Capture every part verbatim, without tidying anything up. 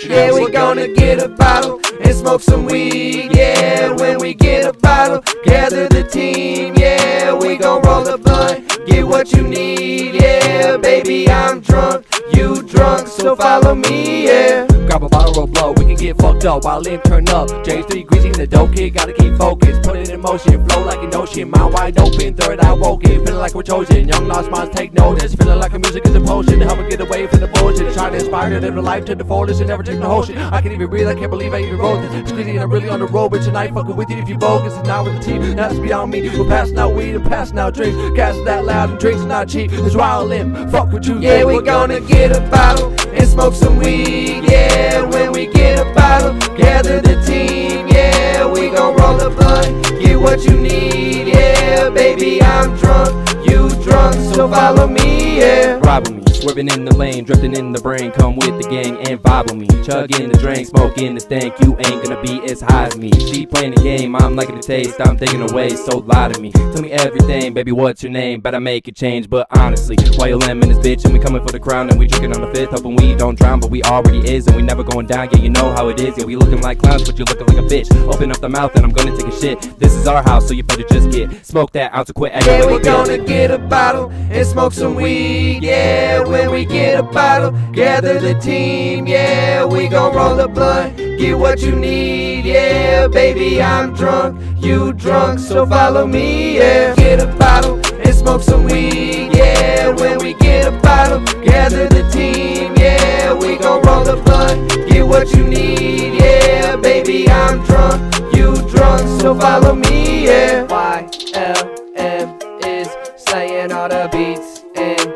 Yeah, we gonna get a bottle and smoke some weed. Yeah, when we get a bottle, gather the team. Yeah, we gon' roll a blunt, get what you need. Yeah, baby, I'm drunk, you drunk, so follow me. Yeah, grab a bottle, roll blow, we can get fucked up. Y L M turn up, James three greasy in the dope kid, gotta keep focused, put it in motion, flow like an ocean, mind wide open, third eye woken, feeling like we're chosen. Young lost minds take notice, feeling like a music is a potion to help me get away from the bullshit. Trying to inspire to live the life to the fullest and never take the whole shit. I can't even breathe, I can't believe I even wrote this. Squeezy and I'm really on the road, but tonight fucking with you if you bogus. It's not with the team, that's beyond me. We're passing out weed and passing out drinks, gas is that loud and drinks are not cheap. It's Y L M, fuck with you. Yeah, we gonna get a bottle and smoke some weed. Yeah, when we get a bottle, gather the team. Yeah, we gon' roll a blunt, get what you need. Yeah, baby, I'm drunk, you drunk, so follow me. Yeah, ride with me, swerving in the lane, drifting in the brain, come with the gang and vibe with me. Chugging the drink, smoking the stank, you ain't gonna be as high as me. She playing the game, I'm liking the taste, I'm thinking away, so lie to me. Tell me everything, baby, what's your name? Better make a change, but honestly, Y L M in this bitch, and we coming for the crown, and we drinking on the fifth, hoping we don't drown, but we already is, and we never going down, yeah, you know how it is. Yeah, we looking like clowns, but you looking like a bitch. Open up the mouth and I'm gonna take a shit. This is our house, so you better just get smoke that ounce of quit. Yeah, we gonna get a bottle and smoke some weed. Yeah, when we get a bottle, gather the team. Yeah, we gon' roll a blunt, get what you need. Yeah, baby, I'm drunk, you drunk, so follow me. Yeah, get a bottle and smoke some weed. Yeah, when we get a bottle, gather the team. Yeah, we gon' roll a blunt, get what you need. Yeah, baby, I'm drunk, you drunk, so follow me. Yeah, Y L M is slaying all the beats and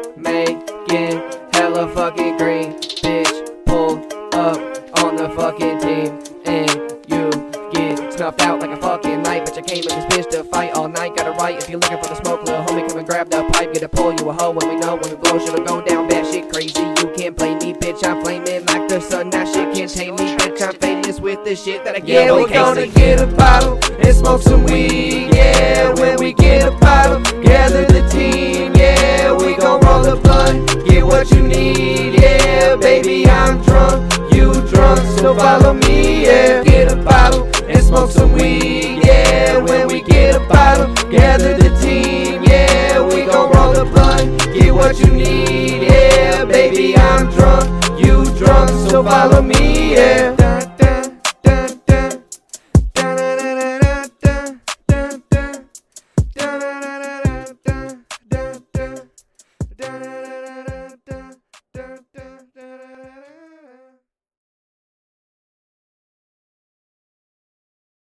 making hella fucking green. Bitch, pull up on the fucking team and you get snuffed out like a fucking light. But you came in this bitch to fight all night. Got it right if you're looking for the smoke, little homie, come and grab the pipe. Get a pull you a hoe when we know when we blow shit'll go down bad shit crazy. You can't play me, bitch, I'm flaming like the sun. That shit can't tame me, bitch, I'm famous with the shit that I get. Yeah, we gonna get a bottle and smoke some weed. Yeah, when we get a bottle, gather the team. Yeah, we gon' roll a blunt, get what you need. Yeah, baby, I'm drunk, you drunk, so follow me. Yeah, get a bottle and smoke some weed. Yeah, when we get a bottle, gather the team. Yeah, we gon' roll a blunt, get what you need. Yeah, baby, I'm drunk, you drunk, so follow me. Yeah.